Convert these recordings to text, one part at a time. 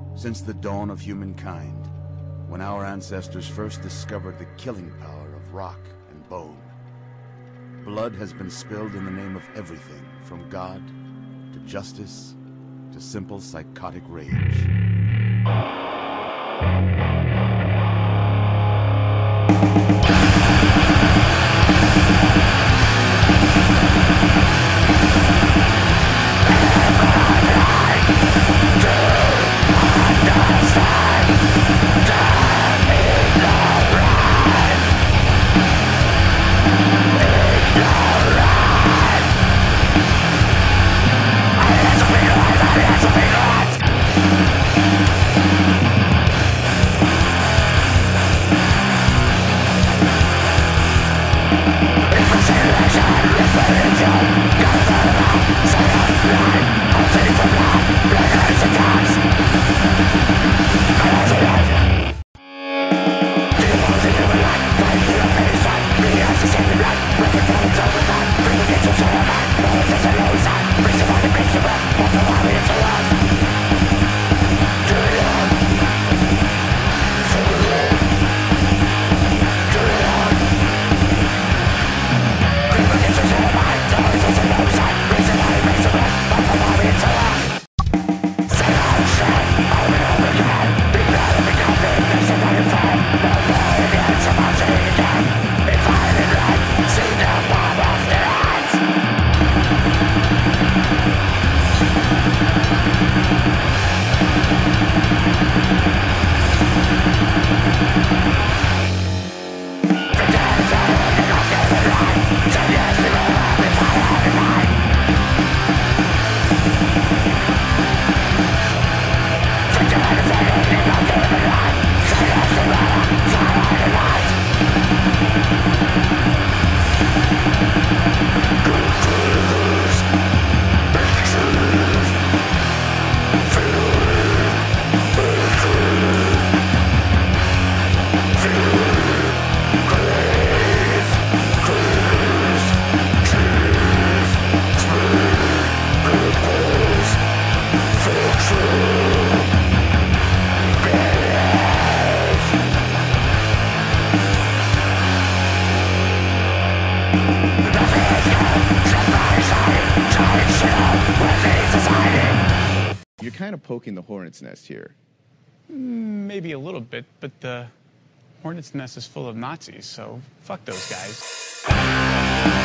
Since the dawn of humankind, when our ancestors first discovered the killing power of rock and bone, blood has been spilled in the name of everything from God to justice to simple psychotic rage. You're kind of poking the hornet's nest here. Maybe a little bit, but the hornet's nest is full of Nazis, so fuck those guys.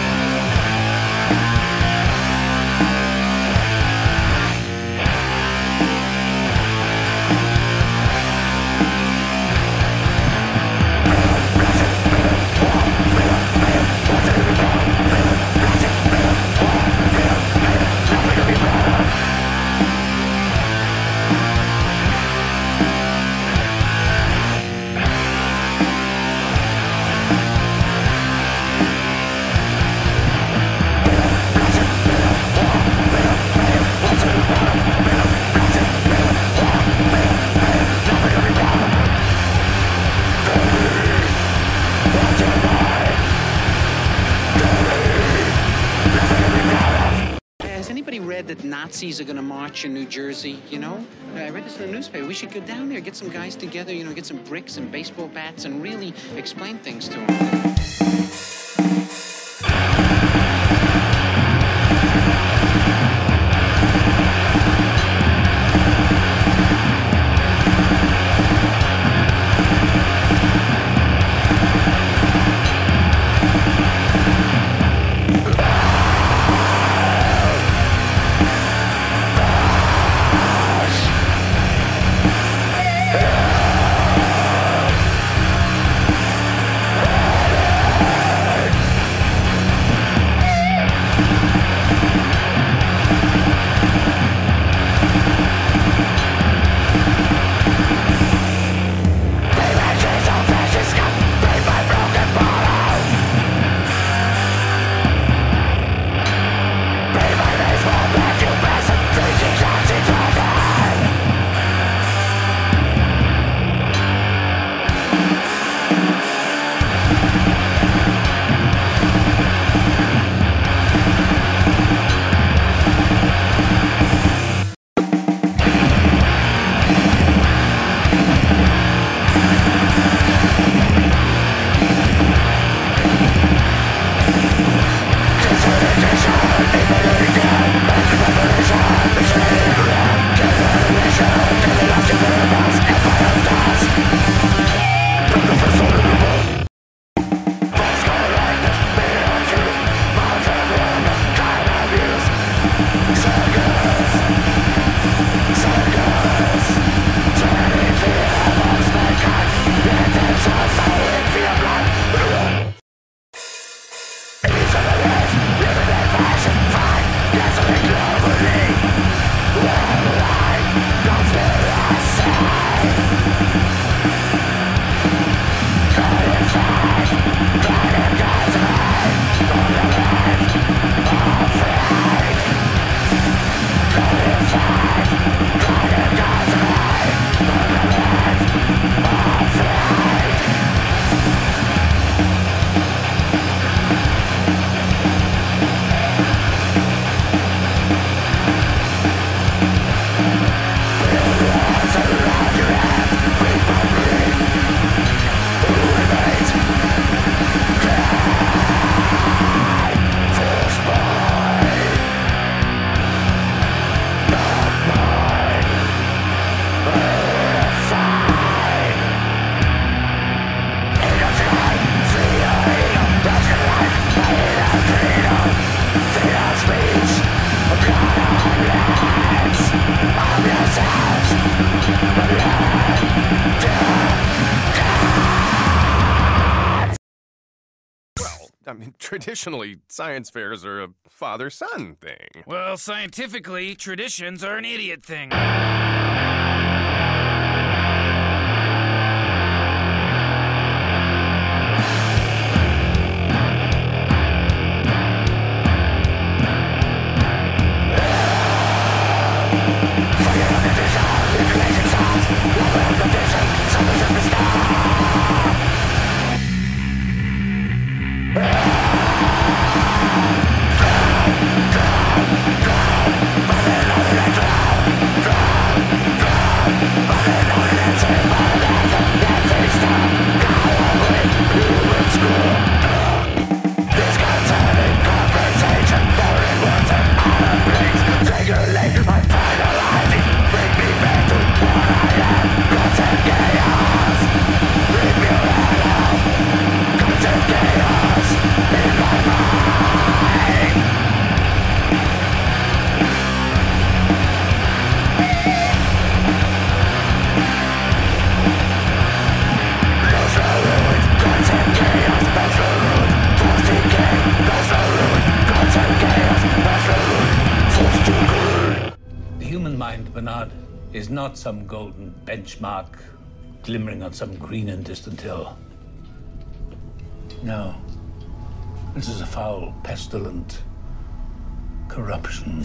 Has anybody read that Nazis are going to march in New Jersey, you know? I read this in the newspaper. We should go down there, get some guys together, you know, get some bricks and baseball bats and really explain things to them. I mean, traditionally, science fairs are a father-son thing. Well, scientifically, traditions are an idiot thing. Bernard, is not some golden benchmark glimmering on some green and distant hill. No. This is a foul, pestilent corruption.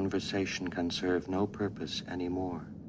conversation can serve no purpose anymore.